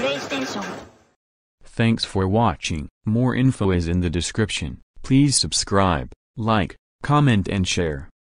PlayStation. Thanks for watching. More info is in the description. Please subscribe, like, comment and share.